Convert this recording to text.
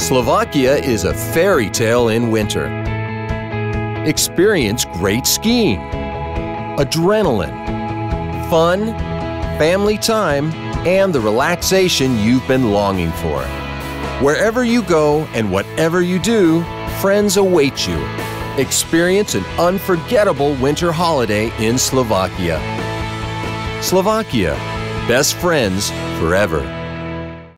Slovakia is a fairy tale in winter. Experience great skiing, adrenaline, fun, family time, and the relaxation you've been longing for. Wherever you go and whatever you do, friends await you. Experience an unforgettable winter holiday in Slovakia. Slovakia, best friends forever.